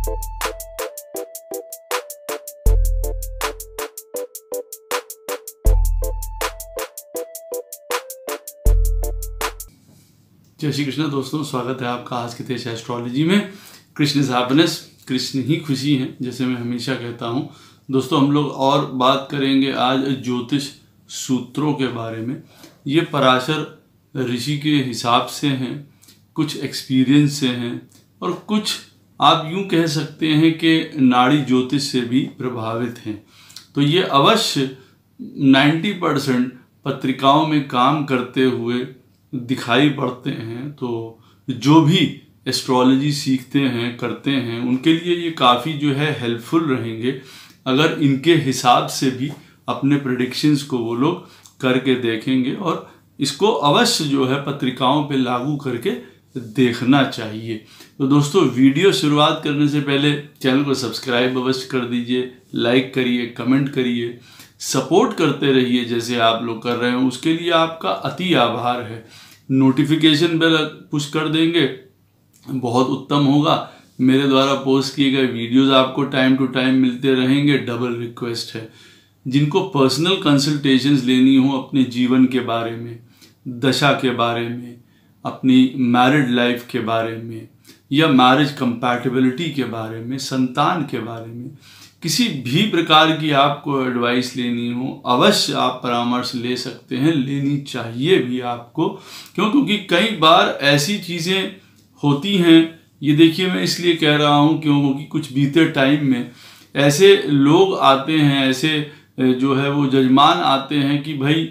जय श्री कृष्ण दोस्तों, स्वागत है आपका आज के तेज एस्ट्रोलॉजी में। कृष्ण इज हैप्पीनेस, कृष्ण ही खुशी है, जैसे मैं हमेशा कहता हूँ। दोस्तों, हम लोग और बात करेंगे आज ज्योतिष सूत्रों के बारे में। ये पराशर ऋषि के हिसाब से हैं, कुछ एक्सपीरियंस से हैं और कुछ आप यूँ कह सकते हैं कि नाड़ी ज्योतिष से भी प्रभावित हैं। तो ये अवश्य 90% पत्रिकाओं में काम करते हुए दिखाई पड़ते हैं। तो जो भी एस्ट्रोलॉजी सीखते हैं, करते हैं, उनके लिए ये काफ़ी जो है हेल्पफुल रहेंगे अगर इनके हिसाब से भी अपने प्रेडिक्शंस को वो लोग करके देखेंगे, और इसको अवश्य जो है पत्रिकाओं पे लागू करके देखना चाहिए। तो दोस्तों, वीडियो शुरुआत करने से पहले चैनल को सब्सक्राइब अवश्य कर दीजिए, लाइक करिए, कमेंट करिए, सपोर्ट करते रहिए जैसे आप लोग कर रहे हैं। उसके लिए आपका अति आभार है। नोटिफिकेशन बेल पुश कर देंगे, बहुत उत्तम होगा। मेरे द्वारा पोस्ट किए गए वीडियोस आपको टाइम टू टाइम मिलते रहेंगे। डबल रिक्वेस्ट है, जिनको पर्सनल कंसल्टेशंस लेनी हो अपने जीवन के बारे में, दशा के बारे में, अपनी मैरिड लाइफ के बारे में, या मैरिज कंपैटिबिलिटी के बारे में, संतान के बारे में, किसी भी प्रकार की आपको एडवाइस लेनी हो, अवश्य आप परामर्श ले सकते हैं, लेनी चाहिए भी आपको। क्योंकि कई बार ऐसी चीज़ें होती हैं, ये देखिए मैं इसलिए कह रहा हूँ क्योंकि कुछ बीते टाइम में ऐसे लोग आते हैं, ऐसे जो है वो जजमान आते हैं कि भाई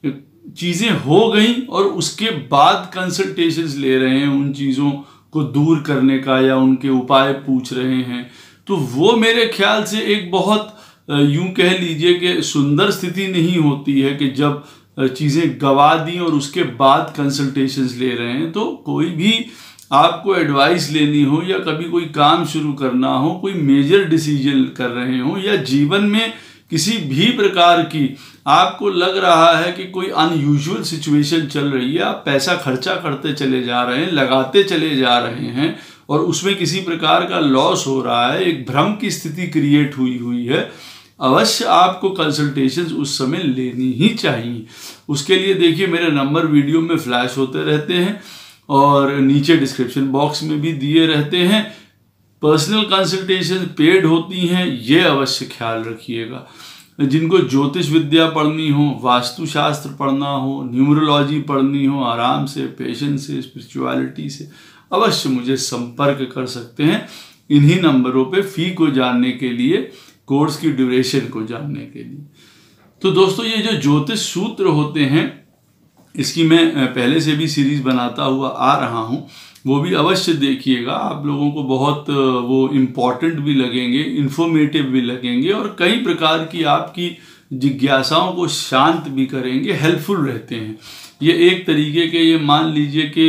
चीज़ें हो गई और उसके बाद कंसल्टेशंस ले रहे हैं उन चीज़ों को दूर करने का, या उनके उपाय पूछ रहे हैं। तो वो मेरे ख्याल से एक बहुत यूं कह लीजिए कि सुंदर स्थिति नहीं होती है कि जब चीज़ें गवा दी और उसके बाद कंसल्टेशंस ले रहे हैं। तो कोई भी आपको एडवाइस लेनी हो, या कभी कोई काम शुरू करना हो, कोई मेजर डिसीजन कर रहे हो, या जीवन में किसी भी प्रकार की आपको लग रहा है कि कोई अनयूजुअल सिचुएशन चल रही है, आप पैसा खर्चा करते चले जा रहे हैं, लगाते चले जा रहे हैं और उसमें किसी प्रकार का लॉस हो रहा है, एक भ्रम की स्थिति क्रिएट हुई है, अवश्य आपको कंसल्टेशंस उस समय लेनी ही चाहिए। उसके लिए देखिए मेरे नंबर वीडियो में फ्लैश होते रहते हैं और नीचे डिस्क्रिप्शन बॉक्स में भी दिए रहते हैं। पर्सनल कंसल्टेशन पेड होती हैं, ये अवश्य ख्याल रखिएगा। जिनको ज्योतिष विद्या पढ़नी हो, वास्तुशास्त्र पढ़ना हो, न्यूमरोलॉजी पढ़नी हो, आराम से, पेशेंस से, स्पिरिचुअलिटी से अवश्य मुझे संपर्क कर सकते हैं इन्हीं नंबरों पे, फी को जानने के लिए, कोर्स की ड्यूरेशन को जानने के लिए। तो दोस्तों, ये जो ज्योतिष सूत्र होते हैं, इसकी मैं पहले से भी सीरीज बनाता हुआ आ रहा हूँ, वो भी अवश्य देखिएगा। आप लोगों को बहुत वो इम्पॉर्टेंट भी लगेंगे, इन्फॉर्मेटिव भी लगेंगे, और कई प्रकार की आपकी जिज्ञासाओं को शांत भी करेंगे, हेल्पफुल रहते हैं। ये एक तरीके के, ये मान लीजिए कि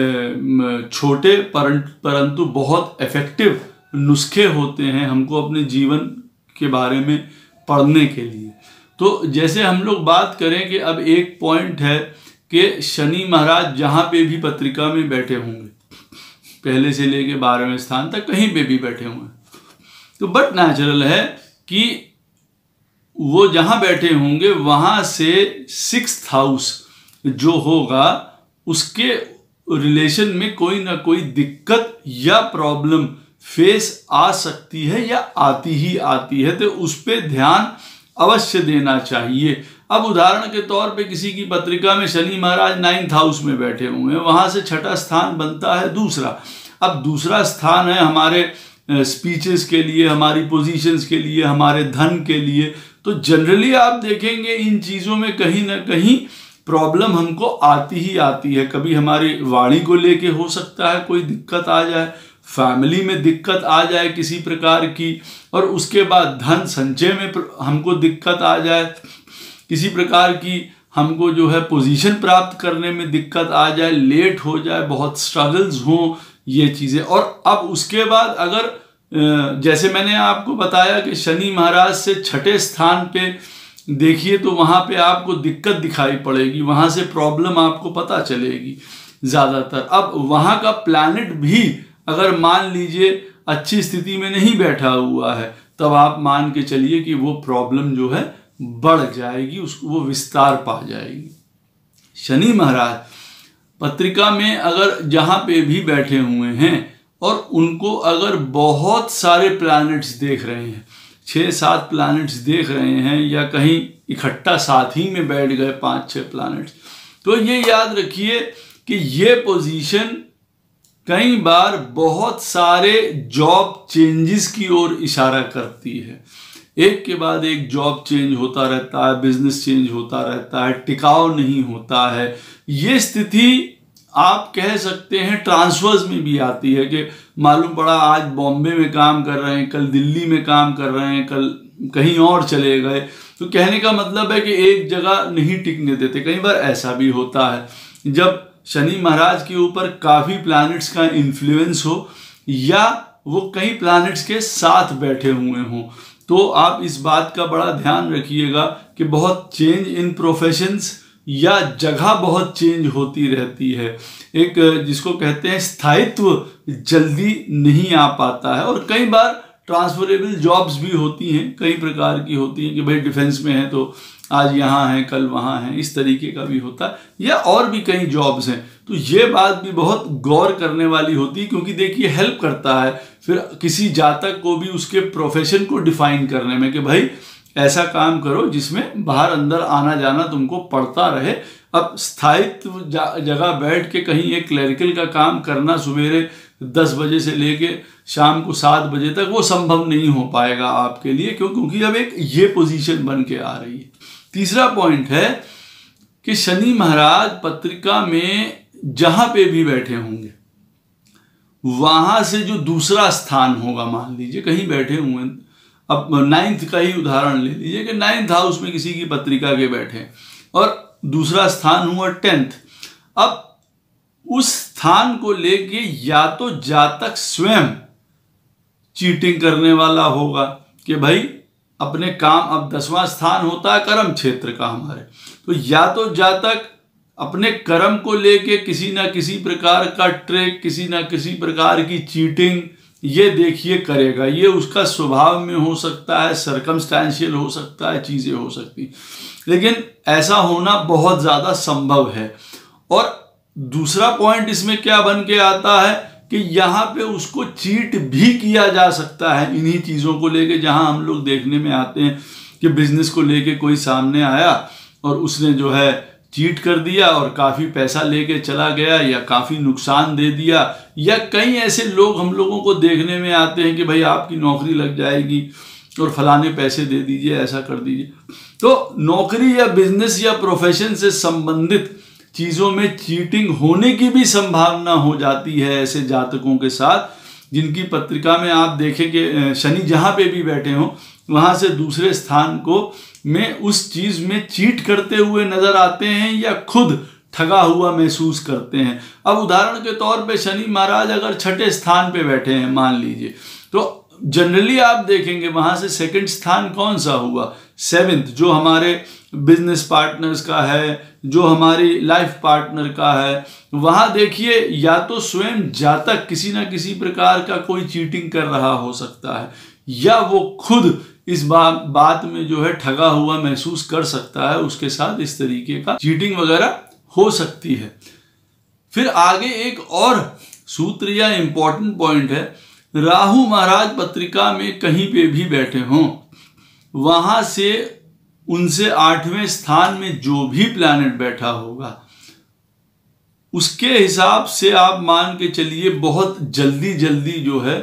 छोटे परंतु बहुत इफेक्टिव नुस्खे होते हैं हमको अपने जीवन के बारे में पढ़ने के लिए। तो जैसे हम लोग बात करें कि अब एक पॉइंट है कि शनि महाराज जहाँ पे भी पत्रिका में बैठे होंगे, पहले से लेके 12वें स्थान तक कहीं पे भी बैठे हुए, तो बट नेचुरल है कि वो जहाँ बैठे होंगे वहाँ से 6th हाउस जो होगा उसके रिलेशन में कोई ना कोई दिक्कत या प्रॉब्लम फेस आ सकती है या आती ही आती है। तो उस पर ध्यान अवश्य देना चाहिए। अब उदाहरण के तौर पे किसी की पत्रिका में शनि महाराज 9th हाउस में बैठे हुए हैं, वहां से छठा स्थान बनता है दूसरा। अब दूसरा स्थान है हमारे स्पीचेस के लिए, हमारी पोजीशंस के लिए, हमारे धन के लिए। तो जनरली आप देखेंगे इन चीज़ों में कहीं ना कहीं प्रॉब्लम हमको आती ही आती है। कभी हमारी वाणी को लेके हो सकता है कोई दिक्कत आ जाए, फैमिली में दिक्कत आ जाए किसी प्रकार की, और उसके बाद धन संचय में हमको दिक्कत आ जाए, किसी प्रकार की हमको जो है पोजीशन प्राप्त करने में दिक्कत आ जाए, लेट हो जाए, बहुत स्ट्रगल्स हों, ये चीज़ें। और अब उसके बाद अगर जैसे मैंने आपको बताया कि शनि महाराज से छठे स्थान पे देखिए, तो वहाँ पे आपको दिक्कत दिखाई पड़ेगी, वहाँ से प्रॉब्लम आपको पता चलेगी ज़्यादातर। अब वहाँ का प्लैनेट भी अगर मान लीजिए अच्छी स्थिति में नहीं बैठा हुआ है, तब आप मान के चलिए कि वो प्रॉब्लम जो है बढ़ जाएगी, उसको वो विस्तार पा जाएगी। शनि महाराज पत्रिका में अगर जहां पे भी बैठे हुए हैं और उनको अगर बहुत सारे प्लैनेट्स देख रहे हैं, 6-7 प्लैनेट्स देख रहे हैं, या कहीं इकट्ठा साथ ही में बैठ गए 5-6 प्लैनेट्स, तो ये याद रखिए कि ये पोजीशन कई बार बहुत सारे जॉब चेंजेस की ओर इशारा करती है। एक के बाद एक जॉब चेंज होता रहता है, बिजनेस चेंज होता रहता है, टिकाव नहीं होता है। ये स्थिति आप कह सकते हैं ट्रांसफर्स में भी आती है कि मालूम पड़ा आज बॉम्बे में काम कर रहे हैं, कल दिल्ली में काम कर रहे हैं, कल कहीं और चले गए। तो कहने का मतलब है कि एक जगह नहीं टिकने देते। कई बार ऐसा भी होता है जब शनि महाराज के ऊपर काफ़ी प्लैनेट्स का इन्फ्लुएंस हो या वो कई प्लैनेट्स के साथ बैठे हुए हों, तो आप इस बात का बड़ा ध्यान रखिएगा कि बहुत चेंज इन प्रोफेशंस या जगह बहुत चेंज होती रहती है। एक जिसको कहते हैं स्थायित्व जल्दी नहीं आ पाता है। और कई बार ट्रांसफरेबल जॉब्स भी होती हैं, कई प्रकार की होती हैं कि भाई डिफेंस में है तो आज यहाँ है कल वहाँ है, इस तरीके का भी होता है, या और भी कई जॉब्स हैं। तो ये बात भी बहुत गौर करने वाली होती है, क्योंकि देखिए हेल्प करता है फिर किसी जातक को भी उसके प्रोफेशन को डिफाइन करने में कि भाई ऐसा काम करो जिसमें बाहर अंदर आना जाना तुमको पड़ता रहे। अब स्थायित्व जगह बैठ के कहीं एक क्लरिकल का काम करना सवेरे 10 बजे से लेके शाम को 7 बजे तक वो संभव नहीं हो पाएगा आपके लिए, क्योंकि अब एक ये पोजीशन बन के आ रही है। तीसरा पॉइंट है कि शनि महाराज पत्रिका में जहां पे भी बैठे होंगे वहां से जो दूसरा स्थान होगा, मान लीजिए कहीं बैठे हुए हैं, अब 9th का ही उदाहरण ले लीजिए कि 9th हाउस में किसी की पत्रिका के बैठे और दूसरा स्थान हुआ 10th। अब उस स्थान को लेके या तो जातक स्वयं चीटिंग करने वाला होगा कि भाई अपने काम, अब 10वां स्थान होता है कर्म क्षेत्र का हमारे, तो या तो जातक अपने कर्म को लेके किसी ना किसी प्रकार का ट्रिक, किसी ना किसी प्रकार की चीटिंग ये देखिए करेगा। ये उसका स्वभाव में हो सकता है, सर्कमस्टेंशियल हो सकता है, चीजें हो सकती, लेकिन ऐसा होना बहुत ज्यादा संभव है। और दूसरा पॉइंट इसमें क्या बन के आता है कि यहाँ पे उसको चीट भी किया जा सकता है इन्हीं चीजों को लेके। जहां हम लोग देखने में आते हैं कि बिजनेस को लेके कोई सामने आया और उसने जो है चीट कर दिया और काफ़ी पैसा लेके चला गया या काफ़ी नुकसान दे दिया, या कई ऐसे लोग हम लोगों को देखने में आते हैं कि भाई आपकी नौकरी लग जाएगी और फलाने पैसे दे दीजिए, ऐसा कर दीजिए। तो नौकरी या बिजनेस या प्रोफेशन से संबंधित चीज़ों में चीटिंग होने की भी संभावना हो जाती है ऐसे जातकों के साथ जिनकी पत्रिका में आप देखें कि शनि जहाँ पे भी बैठे हों वहाँ से दूसरे स्थान को में उस चीज़ में चीट करते हुए नजर आते हैं या खुद ठगा हुआ महसूस करते हैं। अब उदाहरण के तौर पे शनि महाराज अगर 6ठे स्थान पे बैठे हैं मान लीजिए, तो जनरली आप देखेंगे वहाँ से 2nd स्थान कौन सा हुआ, 7th, जो हमारे बिजनेस पार्टनर्स का है, जो हमारी लाइफ पार्टनर का है। वहाँ देखिए या तो स्वयं जातक किसी ना किसी प्रकार का कोई चीटिंग कर रहा हो सकता है, या वो खुद इस बात में जो है ठगा हुआ महसूस कर सकता है, उसके साथ इस तरीके का चीटिंग वगैरह हो सकती है। फिर आगे एक और सूत्र या इंपॉर्टेंट पॉइंट है, राहु महाराज पत्रिका में कहीं पे भी बैठे हों वहां से उनसे 8वें स्थान में जो भी प्लैनेट बैठा होगा उसके हिसाब से आप मान के चलिए बहुत जल्दी जल्दी जो है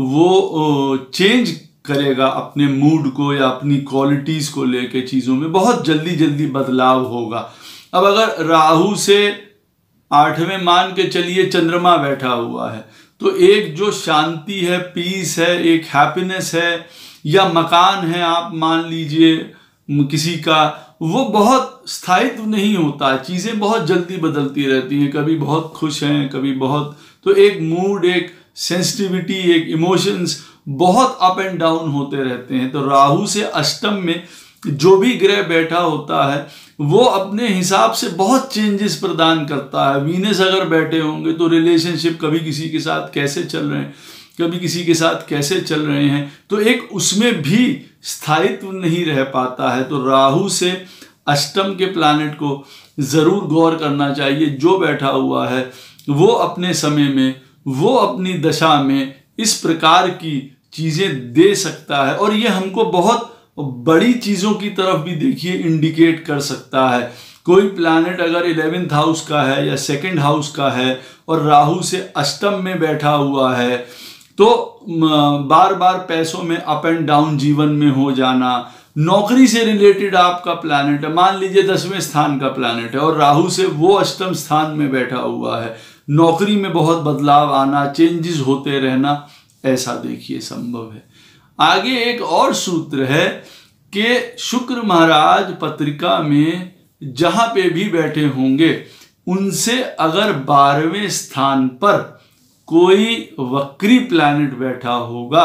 वो चेंज करेगा अपने मूड को या अपनी क्वालिटीज को लेके, चीजों में बहुत जल्दी जल्दी बदलाव होगा। अब अगर राहु से 8वें मान के चलिए चंद्रमा बैठा हुआ है तो एक जो शांति है, पीस है, एक हैप्पीनेस है, या मकान है आप मान लीजिए किसी का, वो बहुत स्थायित्व नहीं होता है, चीजें बहुत जल्दी बदलती रहती हैं, कभी बहुत खुश हैं कभी बहुत, तो एक मूड, एक सेंसिटिविटी, एक इमोशंस बहुत अप एंड डाउन होते रहते हैं। तो राहु से अष्टम में जो भी ग्रह बैठा होता है वो अपने हिसाब से बहुत चेंजेस प्रदान करता है। वीनस अगर बैठे होंगे तो रिलेशनशिप कभी किसी के साथ कैसे चल रहे हैं, कभी किसी के साथ कैसे चल रहे हैं, तो एक उसमें भी स्थायित्व नहीं रह पाता है। तो राहु से अष्टम के प्लैनेट को जरूर गौर करना चाहिए। जो बैठा हुआ है वो अपने समय में, वो अपनी दशा में इस प्रकार की चीजें दे सकता है, और ये हमको बहुत बड़ी चीजों की तरफ भी देखिए इंडिकेट कर सकता है। कोई प्लैनेट अगर 11th हाउस का है या 2nd हाउस का है और राहु से अष्टम में बैठा हुआ है, तो बार बार पैसों में अप एंड डाउन जीवन में हो जाना, नौकरी से रिलेटेड आपका प्लैनेट है, मान लीजिए 10वें स्थान का प्लैनेट है और राहु से वो अष्टम स्थान में बैठा हुआ है, नौकरी में बहुत बदलाव आना, चेंजेस होते रहना, ऐसा देखिए संभव है। आगे एक और सूत्र है कि शुक्र महाराज पत्रिका में जहां पे भी बैठे होंगे उनसे अगर 12वें स्थान पर कोई वक्री प्लैनेट बैठा होगा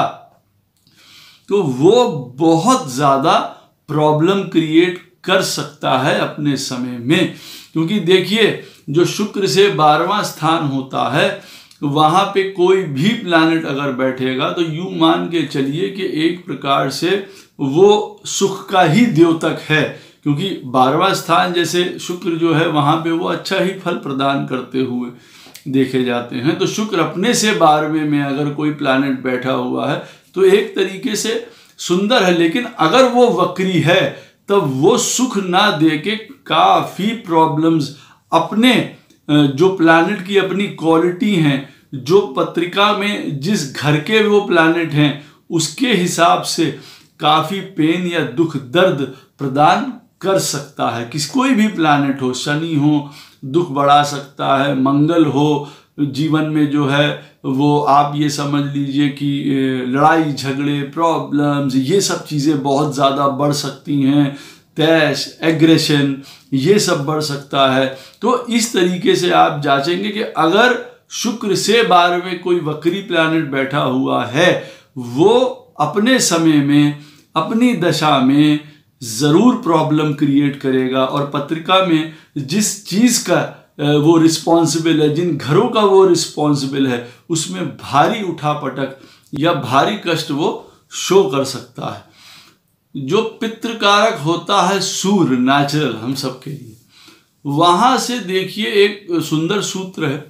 तो वो बहुत ज्यादा प्रॉब्लम क्रिएट कर सकता है अपने समय में। क्योंकि देखिए जो शुक्र से 12वां स्थान होता है वहां पे कोई भी प्लैनेट अगर बैठेगा तो यूं मान के चलिए कि एक प्रकार से वो सुख का ही द्योतक है, क्योंकि 12वां स्थान जैसे शुक्र जो है वहां पे वो अच्छा ही फल प्रदान करते हुए देखे जाते हैं। तो शुक्र अपने से 12वें में अगर कोई प्लैनेट बैठा हुआ है तो एक तरीके से सुंदर है, लेकिन अगर वो वक्री है तब वो सुख ना दे के काफी प्रॉब्लम्स अपने जो प्लैनेट की अपनी क्वालिटी हैं, जो पत्रिका में जिस घर के वो प्लैनेट हैं उसके हिसाब से काफी पेन या दुख दर्द प्रदान कर सकता है। कोई भी प्लैनेट हो, शनि हो दुख बढ़ा सकता है, मंगल हो जीवन में जो है वो आप ये समझ लीजिए कि लड़ाई झगड़े प्रॉब्लम्स ये सब चीज़ें बहुत ज़्यादा बढ़ सकती हैं, तैश एग्रेशन ये सब बढ़ सकता है। तो इस तरीके से आप जांचेंगे कि अगर शुक्र से 12वें कोई वक्री प्लैनेट बैठा हुआ है वो अपने समय में अपनी दशा में ज़रूर प्रॉब्लम क्रिएट करेगा, और पत्रिका में जिस चीज़ का वो रिस्पॉन्सिबल है, जिन घरों का वो रिस्पॉन्सिबल है, उसमें भारी उठापटक या भारी कष्ट वो शो कर सकता है। जो पितृकारक होता है सूर्य नेचुरल हम सबके लिए, वहां से देखिए एक सुंदर सूत्र है,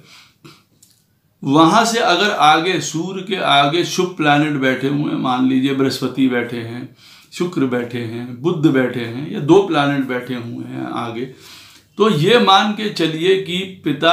वहां से अगर आगे सूर्य के आगे शुभ प्लैनेट बैठे हुए हैं, मान लीजिए बृहस्पति बैठे हैं, शुक्र बैठे हैं, बुध बैठे हैं, या 2 प्लैनेट बैठे हुए हैं आगे, तो ये मान के चलिए कि पिता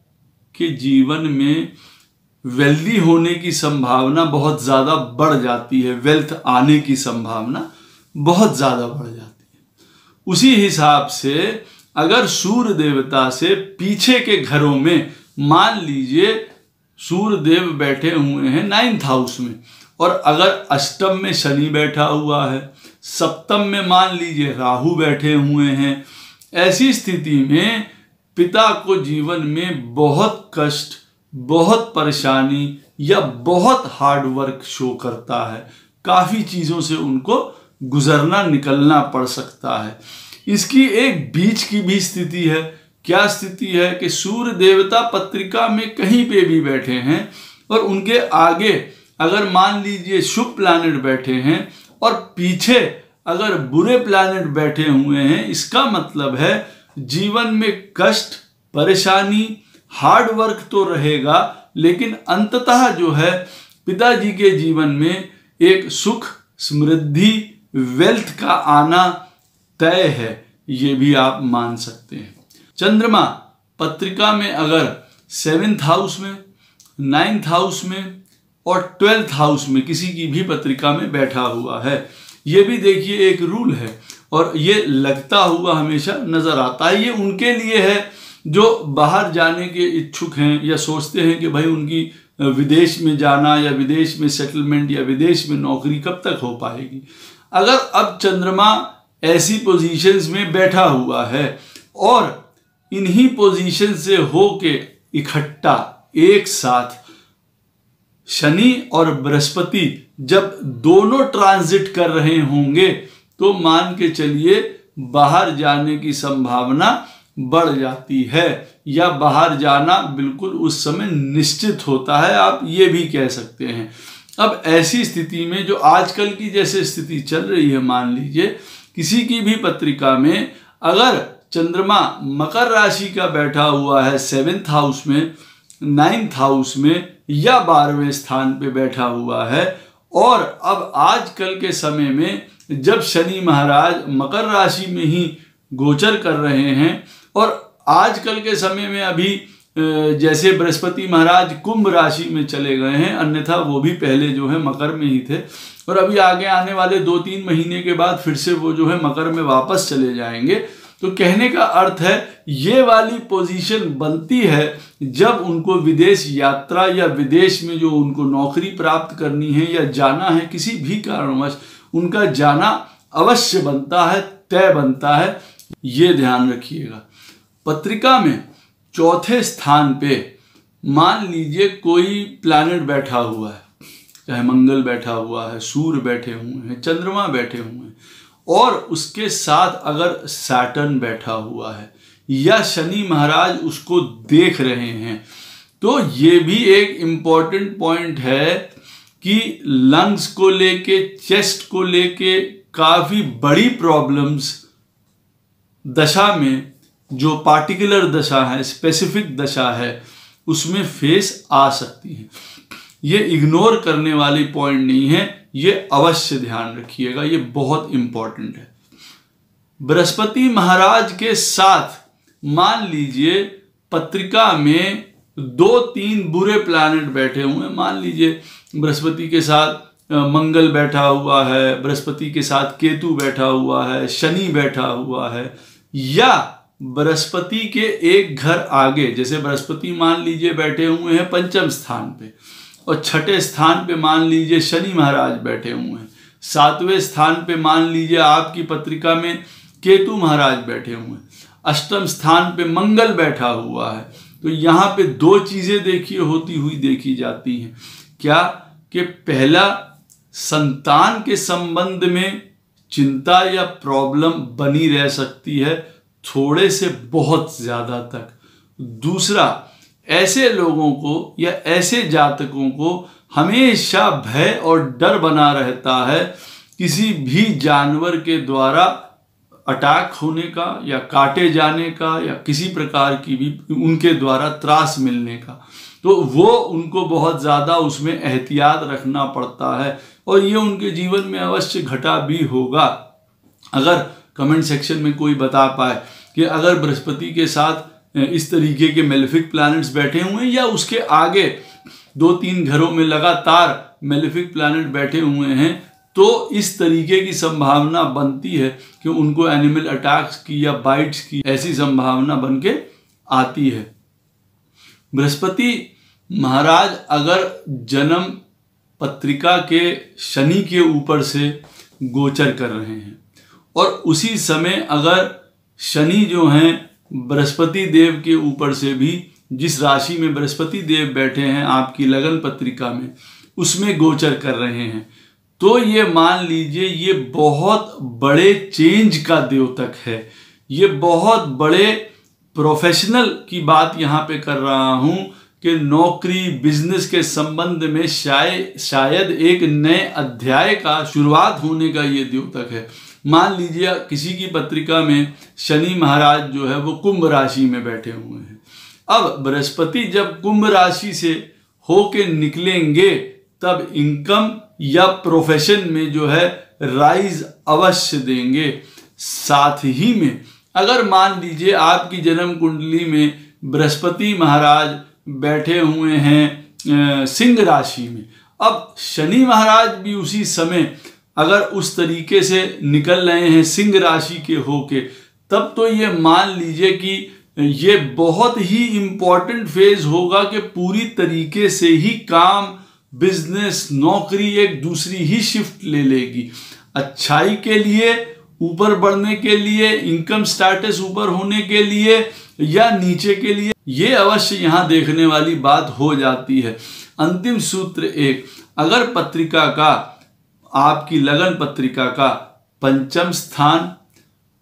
के जीवन में वेल्दी होने की संभावना बहुत ज़्यादा बढ़ जाती है, वेल्थ आने की संभावना बहुत ज़्यादा बढ़ जाती है। उसी हिसाब से अगर सूर्य देवता से पीछे के घरों में मान लीजिए सूर्य देव बैठे हुए हैं 9th हाउस में, और अगर अष्टम में शनि बैठा हुआ है, सप्तम में मान लीजिए राहु बैठे हुए हैं, ऐसी स्थिति में पिता को जीवन में बहुत कष्ट, बहुत परेशानी या बहुत हार्ड वर्क शो करता है, काफ़ी चीज़ों से उनको गुजरना निकलना पड़ सकता है। इसकी एक बीच की भी स्थिति है। क्या स्थिति है कि सूर्य देवता पत्रिका में कहीं पे भी बैठे हैं और उनके आगे अगर मान लीजिए शुभ प्लैनेट बैठे हैं और पीछे अगर बुरे प्लैनेट बैठे हुए हैं, इसका मतलब है जीवन में कष्ट, परेशानी, हार्ड वर्क तो रहेगा, लेकिन अंततः जो है पिताजी के जीवन में एक सुख, समृद्धि, वेल्थ का आना तय है, ये भी आप मान सकते हैं। चंद्रमा पत्रिका में अगर 7th हाउस में, 9th हाउस में और 12th हाउस में किसी की भी पत्रिका में बैठा हुआ है, ये भी देखिए एक रूल है और ये लगता हुआ हमेशा नजर आता है। ये उनके लिए है जो बाहर जाने के इच्छुक हैं या सोचते हैं कि भाई उनकी विदेश में जाना या विदेश में सेटलमेंट या विदेश में नौकरी कब तक हो पाएगी। अगर अब चंद्रमा ऐसी पोजीशंस में बैठा हुआ है और इन्हीं पोजीशन से होके इकट्ठा एक साथ शनि और बृहस्पति जब दोनों ट्रांजिट कर रहे होंगे तो मान के चलिए बाहर जाने की संभावना बढ़ जाती है या बाहर जाना बिल्कुल उस समय निश्चित होता है, आप ये भी कह सकते हैं। अब ऐसी स्थिति में जो आजकल की जैसे स्थिति चल रही है, मान लीजिए किसी की भी पत्रिका में अगर चंद्रमा मकर राशि का बैठा हुआ है 7th हाउस में, 9th हाउस में या 12वें स्थान पे बैठा हुआ है, और अब आजकल के समय में जब शनि महाराज मकर राशि में ही गोचर कर रहे हैं, और आजकल के समय में अभी जैसे बृहस्पति महाराज कुंभ राशि में चले गए हैं, अन्यथा वो भी पहले जो है मकर में ही थे, और अभी आगे आने वाले 2-3 महीने के बाद फिर से वो जो है मकर में वापस चले जाएंगे। तो कहने का अर्थ है ये वाली पोजीशन बनती है जब उनको विदेश यात्रा या विदेश में जो उनको नौकरी प्राप्त करनी है या जाना है, किसी भी कारणवश उनका जाना अवश्य बनता है, तय बनता है, ये ध्यान रखिएगा। पत्रिका में 4थे स्थान पे मान लीजिए कोई प्लैनेट बैठा हुआ है, चाहे मंगल बैठा हुआ है, सूर्य बैठे हुए हैं, चंद्रमा बैठे हुए हैं, और उसके साथ अगर सैटर्न बैठा हुआ है या शनि महाराज उसको देख रहे हैं, तो ये भी एक इम्पॉर्टेंट पॉइंट है कि लंग्स को लेके, चेस्ट को लेके काफ़ी बड़ी प्रॉब्लम्स दशा में, जो पार्टिकुलर दशा है, स्पेसिफिक दशा है, उसमें फेस आ सकती है। ये इग्नोर करने वाली पॉइंट नहीं है, ये अवश्य ध्यान रखिएगा, ये बहुत इंपॉर्टेंट है। बृहस्पति महाराज के साथ मान लीजिए पत्रिका में 2-3 बुरे प्लैनेट बैठे हुए हैं, मान लीजिए बृहस्पति के साथ मंगल बैठा हुआ है, बृहस्पति के साथ केतु बैठा हुआ है, शनि बैठा हुआ है, या बृहस्पति के एक घर आगे, जैसे बृहस्पति मान लीजिए बैठे हुए हैं 5वें स्थान पे, और 6ठे स्थान पे मान लीजिए शनि महाराज बैठे हुए हैं, 7वें स्थान पे मान लीजिए आपकी पत्रिका में केतु महाराज बैठे हुए हैं, 8वें स्थान पे मंगल बैठा हुआ है। तो यहाँ पे 2 चीजें देखिए होती हुई देखी जाती हैं। क्या कि पहला, संतान के संबंध में चिंता या प्रॉब्लम बनी रह सकती है थोड़े से बहुत ज्यादा तक। दूसरा, ऐसे लोगों को या ऐसे जातकों को हमेशा भय और डर बना रहता है किसी भी जानवर के द्वारा अटैक होने का या काटे जाने का या किसी प्रकार की भी उनके द्वारा त्रास मिलने का। तो वो उनको बहुत ज़्यादा उसमें एहतियात रखना पड़ता है, और ये उनके जीवन में अवश्य घटा भी होगा। अगर कमेंट सेक्शन में कोई बता पाए कि अगर बृहस्पति के साथ इस तरीके के मेलेफिक प्लैनेट्स बैठे हुए हैं या उसके आगे 2-3 घरों में लगातार मेलेफिक प्लैनेट बैठे हुए हैं, तो इस तरीके की संभावना बनती है कि उनको एनिमल अटैक्स की या बाइट्स की ऐसी संभावना बन के आती है। बृहस्पति महाराज अगर जन्म पत्रिका के शनि के ऊपर से गोचर कर रहे हैं, और उसी समय अगर शनि जो हैं बृहस्पति देव के ऊपर से भी, जिस राशि में बृहस्पति देव बैठे हैं आपकी लगन पत्रिका में, उसमें गोचर कर रहे हैं, तो ये मान लीजिए ये बहुत बड़े चेंज का द्योतक है। ये बहुत बड़े प्रोफेशनल की बात यहाँ पे कर रहा हूँ कि नौकरी बिजनेस के संबंध में शायद एक नए अध्याय का शुरुआत होने का ये द्योतक है। मान लीजिए किसी की पत्रिका में शनि महाराज जो है वो कुंभ राशि में बैठे हुए हैं। अब बृहस्पति जब कुंभ राशि से होके निकलेंगे तब इनकम या प्रोफेशन में जो है राइज अवश्य देंगे। साथ ही में अगर मान लीजिए आपकी जन्म कुंडली में बृहस्पति महाराज बैठे हुए हैं सिंह राशि में, अब शनि महाराज भी उसी समय अगर उस तरीके से निकल रहे हैं सिंह राशि के होके, तब तो ये मान लीजिए कि ये बहुत ही इम्पोर्टेंट फेज होगा कि पूरी तरीके से ही काम बिजनेस नौकरी एक दूसरी ही शिफ्ट ले लेगी। अच्छाई के लिए, ऊपर बढ़ने के लिए, इनकम स्टेटस ऊपर होने के लिए या नीचे के लिए, ये अवश्य यहाँ देखने वाली बात हो जाती है। अंतिम सूत्र एक, अगर पत्रिका का, आपकी लगन पत्रिका का 5वां स्थान,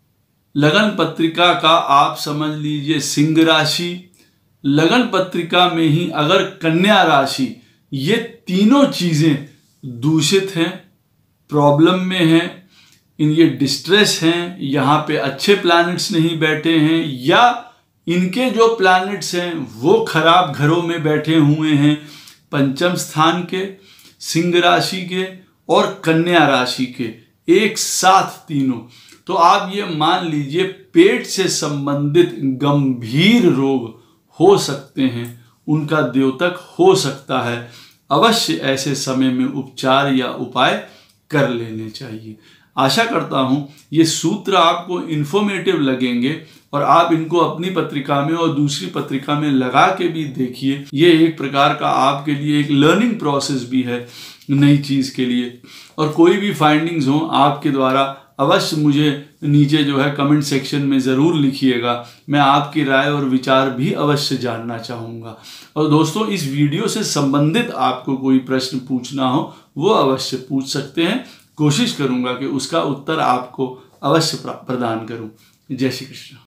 लगन पत्रिका का आप समझ लीजिए सिंह राशि, लगन पत्रिका में ही अगर कन्या राशि, ये तीनों चीजें दूषित हैं, प्रॉब्लम में हैं, ये डिस्ट्रेस हैं, यहाँ पे अच्छे प्लैनेट्स नहीं बैठे हैं, या इनके जो प्लैनेट्स हैं वो खराब घरों में बैठे हुए हैं, पंचम स्थान के, सिंह राशि के और कन्या राशि के, एक साथ तीनों। तो आप ये मान लीजिए पेट से संबंधित गंभीर रोग हो सकते हैं, उनका द्योतक हो सकता है। अवश्य ऐसे समय में उपचार या उपाय कर लेने चाहिए। आशा करता हूं ये सूत्र आपको इन्फॉर्मेटिव लगेंगे और आप इनको अपनी पत्रिका में और दूसरी पत्रिका में लगा के भी देखिए। ये एक प्रकार का आपके लिए एक लर्निंग प्रोसेस भी है नई चीज के लिए। और कोई भी फाइंडिंग्स हो आपके द्वारा अवश्य मुझे नीचे जो है कमेंट सेक्शन में ज़रूर लिखिएगा। मैं आपकी राय और विचार भी अवश्य जानना चाहूँगा। और दोस्तों, इस वीडियो से संबंधित आपको कोई प्रश्न पूछना हो वो अवश्य पूछ सकते हैं। कोशिश करूँगा कि उसका उत्तर आपको अवश्य प्रदान करूँ। जय श्री कृष्ण।